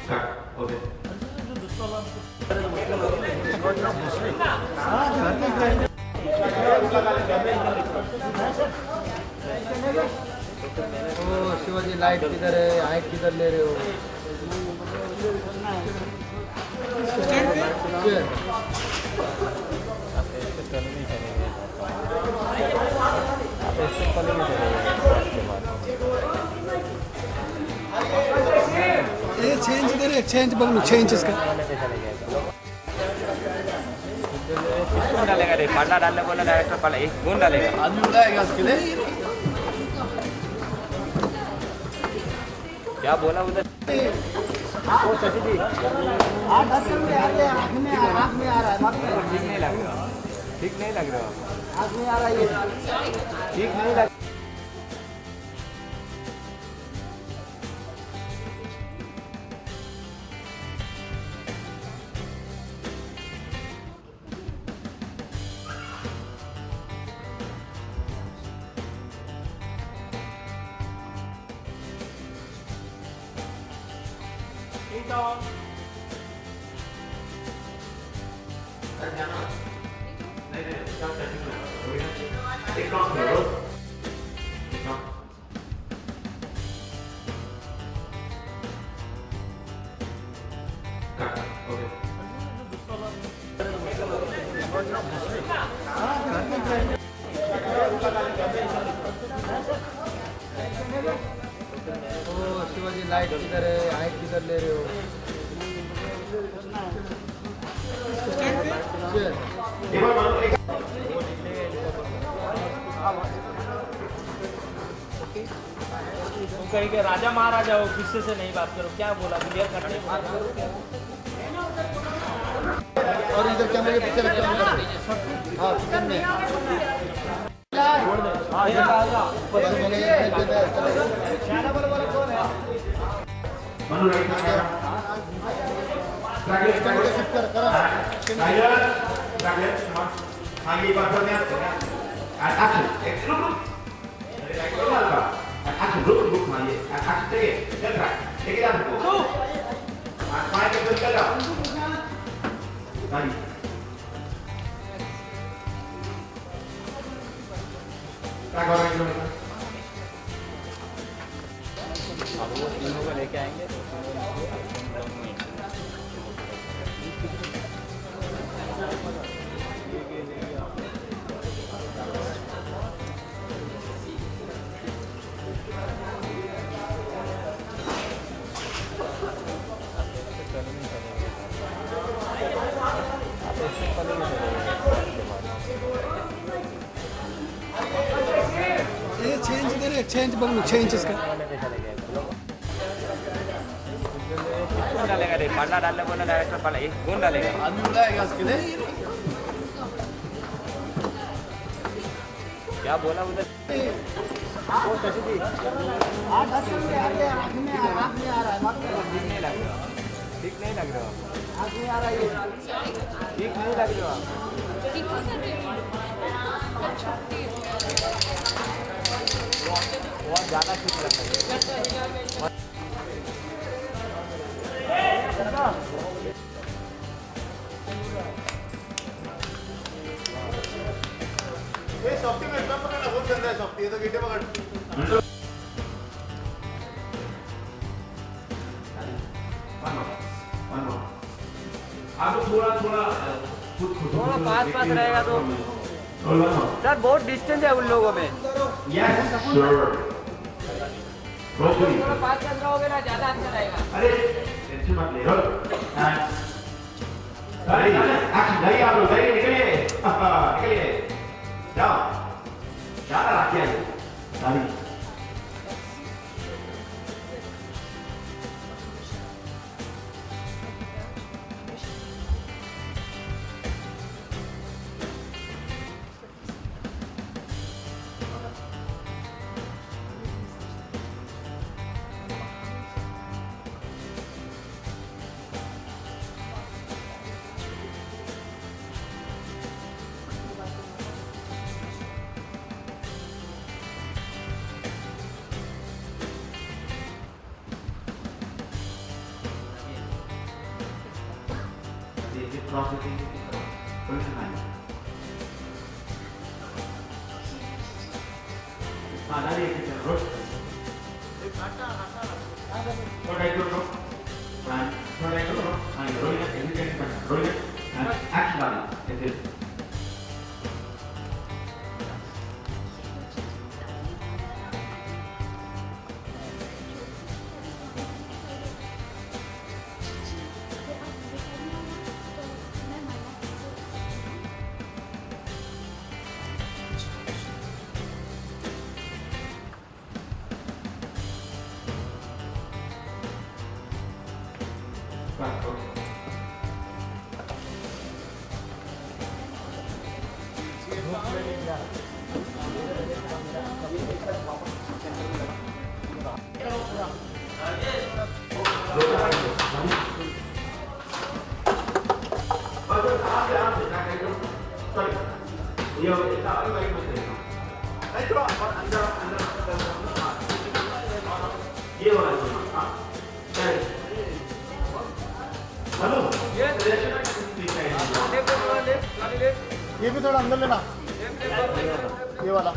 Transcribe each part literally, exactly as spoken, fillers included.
Okay ओ Shivaji light किधर है, height किधर ले रहे हो? ये चेंज इधर है, चेंज बगल चेंज इसका कौन डालेगा रे? पाला डालने बोला डायरेक्टर पाला एक कौन डालेगा? आदमी उड़ाएगा उसके लिए। क्या बोला उधर? वो सची थी आठ आठ में आ रहा है, आँख में आँख में आ रहा है, ठीक नहीं लग रहा, ठीक नहीं लग रहा, आँख में आ रहा है ये, ठीक नहीं लग। ओ शिवाजी लाइट किधर है, हाइट किधर ले रहे हो? कहीं के राजा महाराजा हो, किससे से नहीं बात करो, क्या बोला क्लियर करने को। और इधर कैमरे के पीछे रखते हैं। हाँ किचन में हाँ ये आएगा अब वो तीनों को लेके आएंगे तो ये चेंज इधर है, चेंज बगल चेंज इसका कौन डालेगा रे? पाला डालने बोला डायरेक्टर पाला एक कौन डालेगा? आदमी उड़ाएगा उसके लिए। क्या बोला उधर? वो सची थी आठ आठ में आ रहा है, आँख में आँख में आ रहा है, ठीक नहीं लग रहा, ठीक नहीं लग रहा, आँख में आ रहा है ये, ठीक नहीं लग रहा। बहुत ज़्यादा ठीक लग रहा है। ये सॉफ्टी में इतना पकड़ना बहुत चल रहा है, सॉफ्टी ये तो गिटे पकड़ आप थोड़ा थोड़ा थोड़ा पास पास रहेगा तो सर बहुत डिस्टेंस है उन लोगों में। यस सर थोड़ा पास पास रहोगे ना ज़्यादा अच्छा रहेगा। अरे टेंशन मत ले रो अरे एक्शन नहीं आप लोग नहीं निकलिए निकलिए जाओ ज़्यादा रखिए गाड़ी processing twenty-nine. हाँ डालिए किचन रोड थोड़ा एक रोड हाँ थोड़ा एक रोड हाँ ये रोड है एग्जीक्यूट करना रोड है हाँ एक्शन डालिए ऐसे ये भी थोड़ा अंदर लेना ये वाला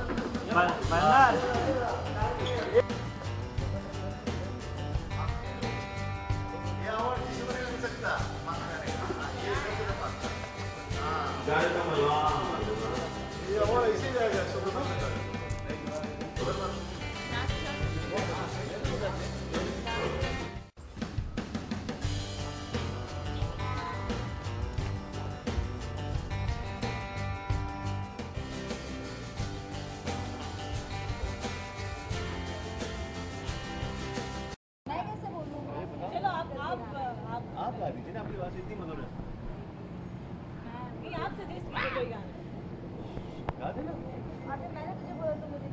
आप गा दीजिए ना, अपनी आवाज इतनी मधुर है। नहीं आप सजेस्ट कीजिए कोई गाना गा देना। आपने मैंने तुझे बोला तो मुझे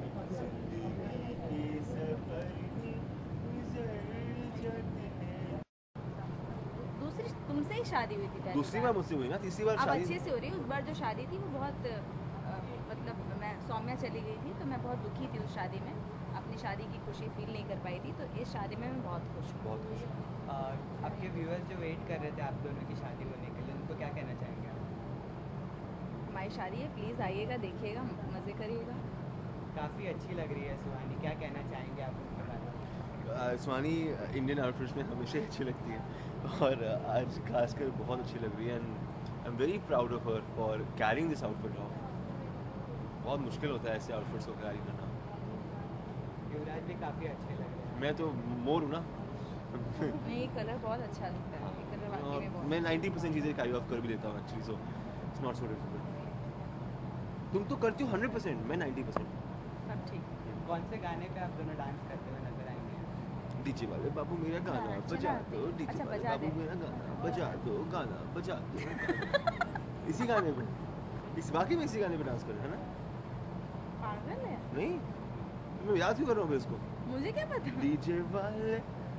दूसरी तुमसे ही शादी हुई थी पहली दूसरी बार मुझसे हुई ना, तीसरी बार अब शादी। अच्छे से हो रही है। उस बार जो शादी थी वो बहुत अ, मतलब मैं सौम्या चली गई थी तो मैं बहुत दुखी थी उस शादी में, अपनी शादी की खुशी फील नहीं कर पाई थी। तो इस शादी में मैं बहुत खुश हूँ। बहुत खुश हूँ। आपके व्यूअर्स जो वेट कर रहे थे आप दोनों की शादी होने के लिए, उनको क्या कहना चाहेंगे आप? हमारी शादी है, प्लीज़ आइएगा, देखिएगा, मज़े करिएगा। काफ़ी अच्छी लग रही है सुहानी, क्या कहना चाहेंगे आप उनके बारे में? सुहानी इंडियन आउटफिट्स में हमेशा अच्छी लगती है और आज खासकर बहुत अच्छी लग रही है and I am very proud of her for carrying this outfit off. बहुत मुश्किल होता है ऐसे आउटफिट्स को कैरी करना। युवराज भी काफ़ी अच्छे लग रहे हैं। मैं तो मोर हूँ ना। नहीं ये कलर बहुत अच्छा लगता है, ये कलर वाकई में बहुत मैं नाइंटी परसेंट चीज़ें कैरी ऑफ कर भी लेता हूँ actually, so it's not so difficult. तुम तो करती हो हंड्रेड परसेंट, मैं नाइंटी परसेंट। सब ठीक। कौन से गाने पे आप दोनों डांस करते हुए नजर आएंगे? डीजे वाले बाबू मेरा गाना हाँ, बजा चला दो, दे। डीजे अच्छा, वाले बजा बाबू दे। मेरा गाना बजा दो, गाना बजा दो। इसी गाने पे, इस वाकई में इसी गाने पे डांस कर रहे हैं ना? पागल है, नहीं मैं याद क्यों कर रहा हूँ इसको? मुझे क्या पता। डीजे वाले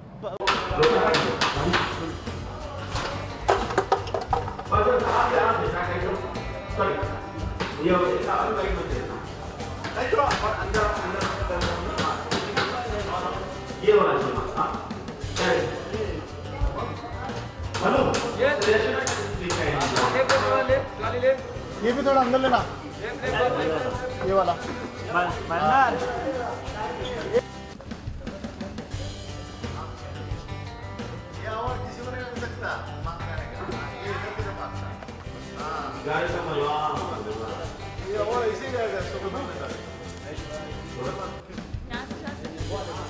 ये वाला सुना हाँ हेलो ये ये भी थोड़ा अंदर लेना ये वाला गाड़ी का मलवा ये और इसी रहेगा। यहाँ से यहाँ से